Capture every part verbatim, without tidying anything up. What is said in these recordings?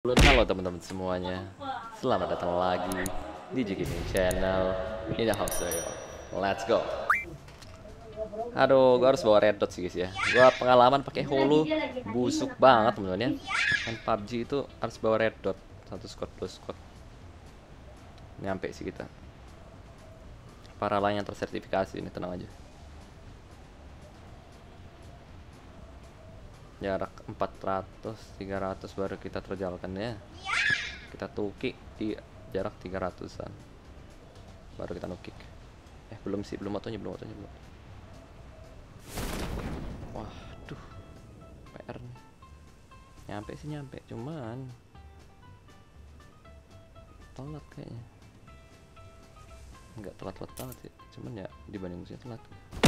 Halo teman-teman semuanya, selamat datang lagi di J Gaming Channel. Ini the house saya. Let's go. Aduh, gua harus bawa red dot sih guys ya. Gua pengalaman pakai holo busuk banget teman-teman ya. Kan P U B G itu harus bawa red dot. Satu squad plus squad. Nyampe sih kita. Para lain yang tersertifikasi ini, tenang aja. Jarak empat ratus tiga ratus baru kita terjalkan ya. Kita tukik di jarak tiga ratusan baru kita nukik. Eh belum sih, belum motonya, belum motonya belum. Waduh, P R nih. Nyampe sih nyampe, cuman telat kayaknya. Enggak telat-telat banget sih, cuman ya dibanding musuhnya telat.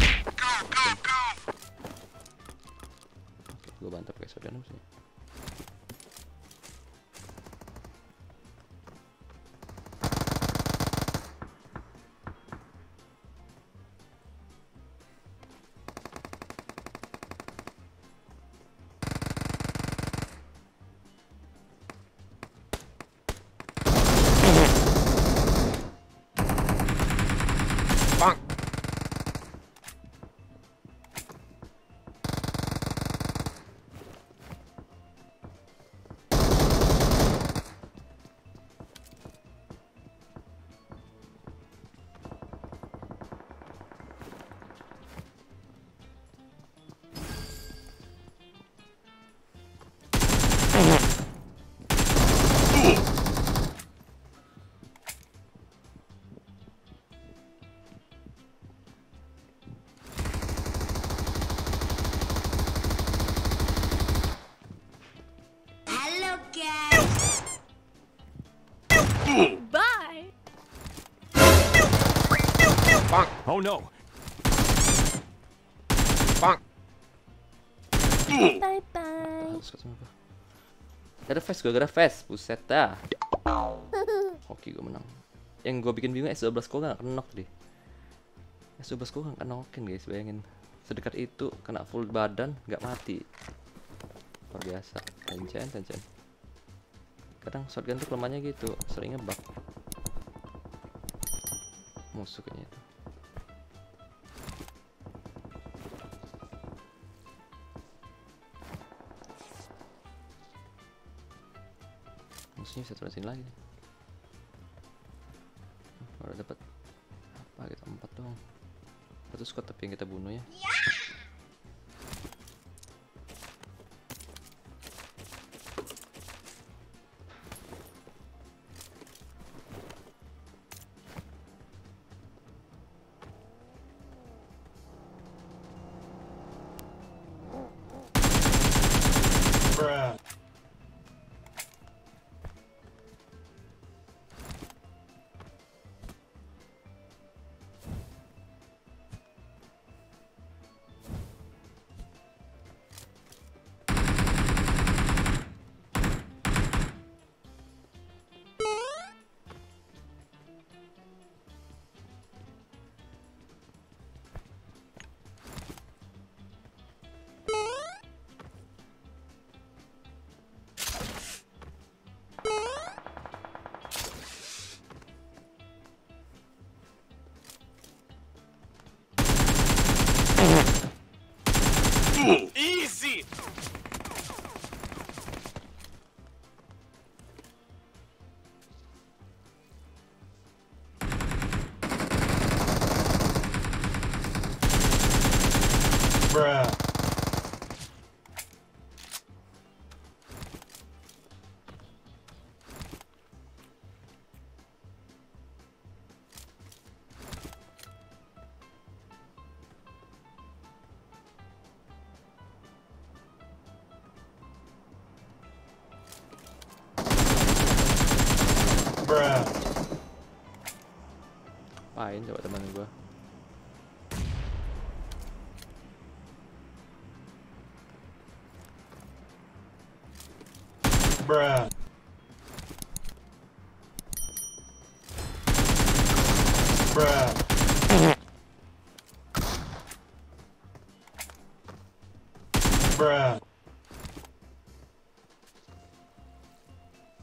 Gue bantu pakai shotgun sih. Bang. Bye. Bonk. Oh no. Bonk. Bye bye. Ada face, gue gara face, buset dah. Hoki gue menang. Yang gue bikin bingung S dua belas gue gak kenok deh. S dua belas gue gak kenokin guys, bayangin. Sedekat itu kena full badan gak mati. Luar biasa. Tencen, tencen. Kadang shotgun tuh kelemahannya gitu, seringnya bug. Musuh kayaknya itu. Musuhnya bisa turun sini lagi. Baru dapat apa gitu, empat dong. Satu squad tapi yang kita bunuh ya. Easy. Bruh. Bruh. Apain coba teman gua. Bruh. Bruh. Bruh.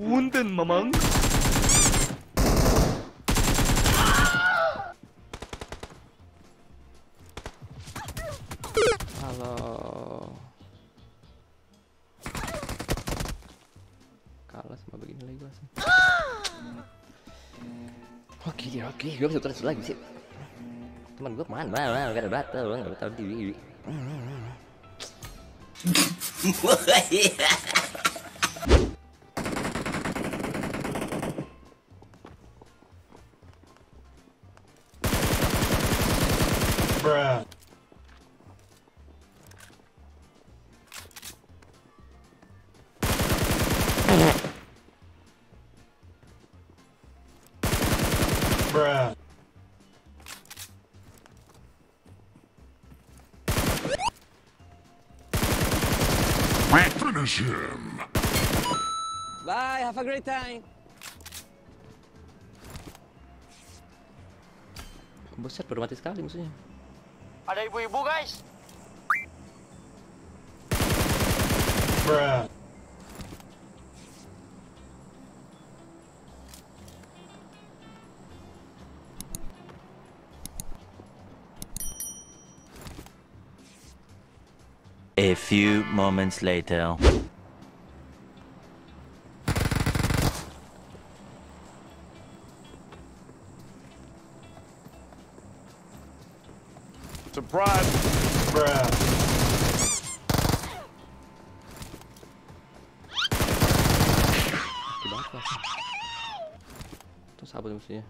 Punten, Mamang. Halo. Kalah sama begini lagi gua sih. Oke, dia oke. Gua bisa terus lagi sih. Teman gua kemana? Mana? Mana? Gak ada battle, gak ada tahu T V. Bruh. Bruh. Finish him. Bye, have a great time. Buset, baru mati sekali musuhnya. Ada ibu-ibu, guys. Bruh. A few moments later. Surprise. Bruh. Mati banget lah. Tuh sahabat musuhnya.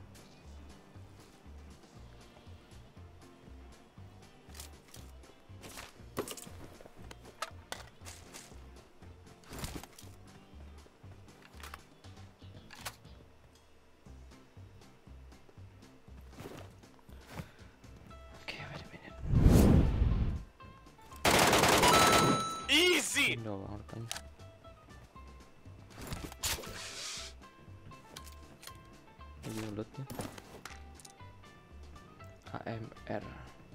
Oke, wait a minute. Easy. Ini doang rupanya. Lagi lootnya. A M R.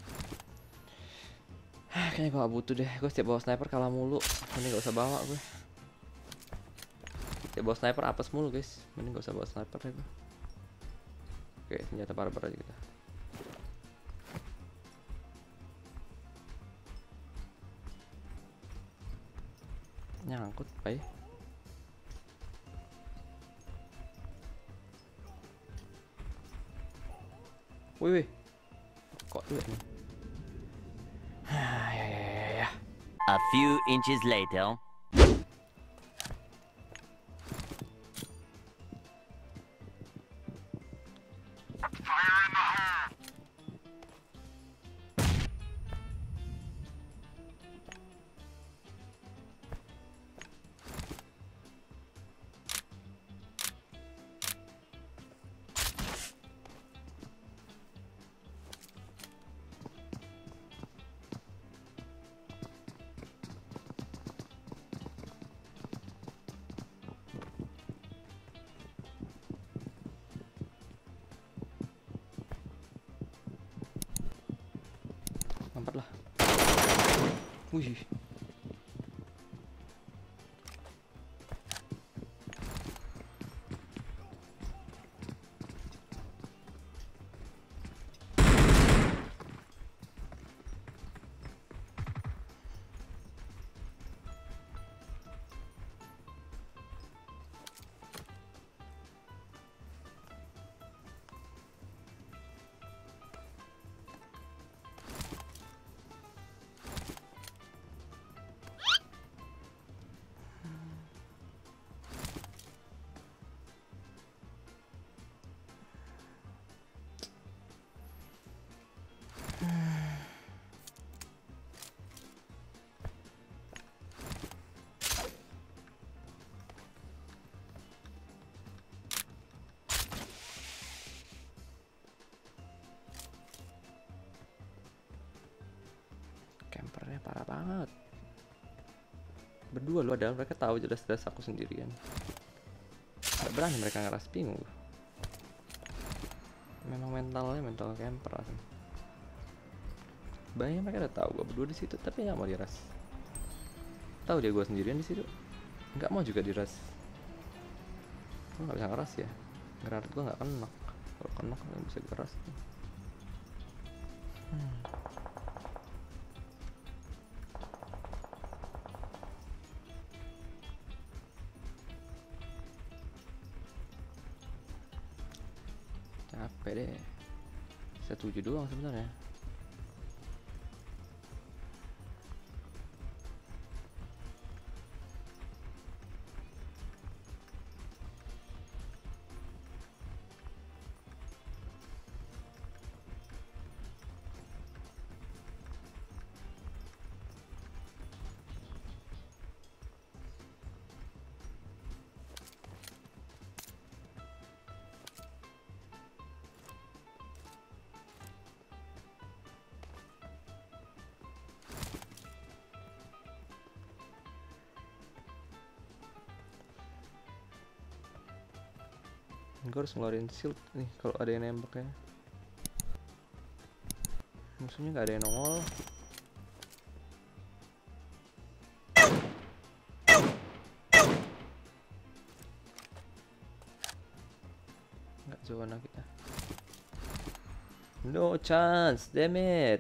Hah, kayaknya gue gak butuh deh. Gue setiap bawa sniper kalah mulu. Mending gak usah bawa gue. Setiap bawa sniper apes mulu guys. Mending gak usah bawa sniper deh gue. Oke, senjata barbar aja kita. Nyangkut, baik. Wih, wih. Kok duit nih? Ah, ya, ya, ya, ya. A few inches later. Lompat lah. Wih. Campernya parah banget. Berdua lu ada, mereka tahu jelas-jelas aku sendirian. Gak berani mereka ngeras bingung. Memang mentalnya mental camper asli. Banyak mereka udah tahu gua berdua di situ, tapi nggak mau diras. Tahu dia gua sendirian di situ, nggak mau juga diras. Gua nggak bisa keras ya, granat gua nggak kena. Kalau kena kan bisa keras. Hmm. Capek deh. Saya tujuh doang sebenarnya. Gue harus ngeluarin shield nih kalau ada yang nembak ya. Musuhnya nggak ada yang nongol. Nggak zona kita. No chance, damn it.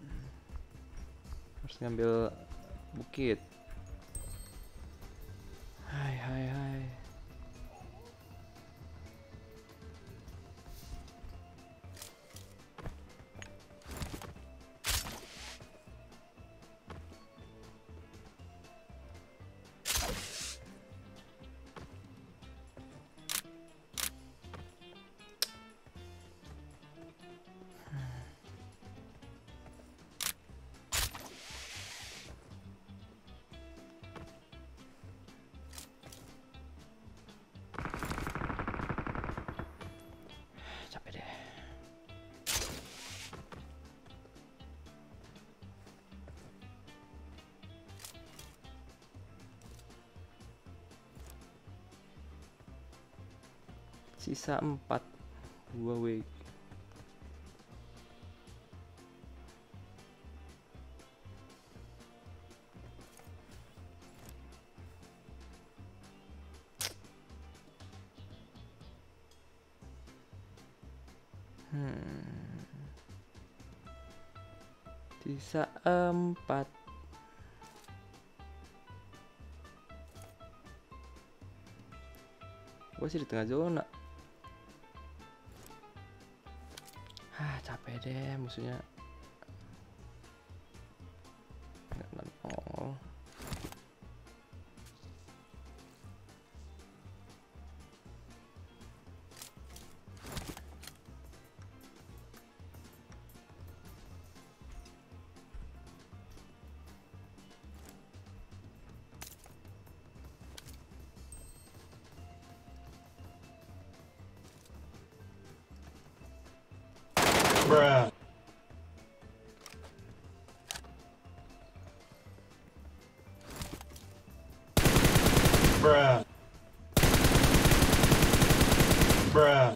Harus ngambil bukit. Hai hai hai. Capek deh. Sisa empat. Dua week. Hmm. Sisa empat. Gue sih di tengah zona. Ah, capek deh musuhnya. Nggak nongol. Bruh. Bruh. Bruh.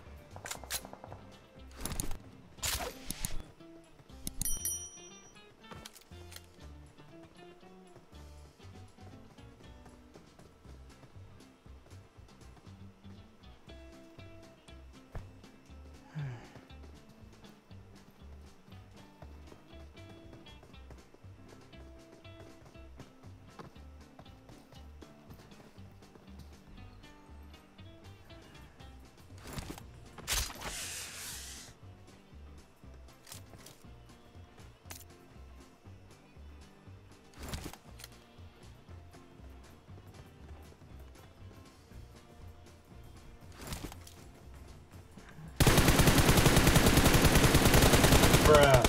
Bruh.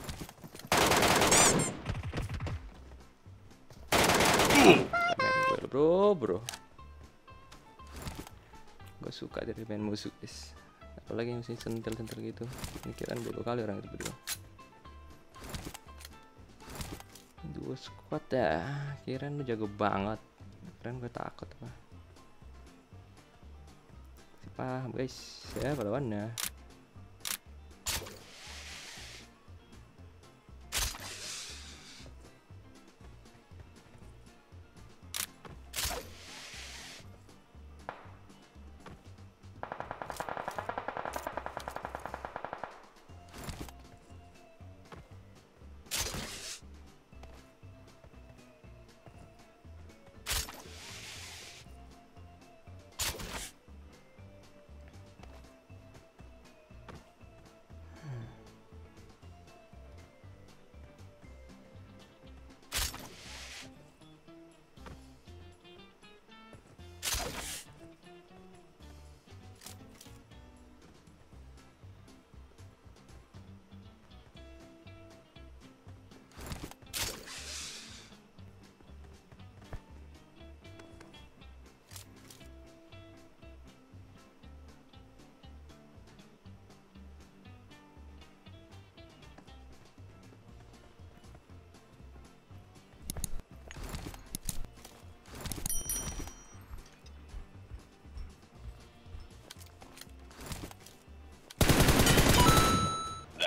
Main gue bro bro. Gue suka dari main musuh guys. Apalagi yang sih sentil-sentil gitu. Ini kiraan dua kali orang itu berdua. Dua squad dah. Kirain lu jago banget. Kirain gue takut apa. Si paham guys. Ya lawannya.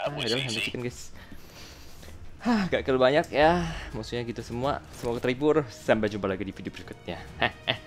Ah, adalah Hunter Chicken guys. Hah, gak kill banyak ya. Musuhnya gitu semua. Semoga terhibur. Sampai jumpa lagi di video berikutnya. Hehehe.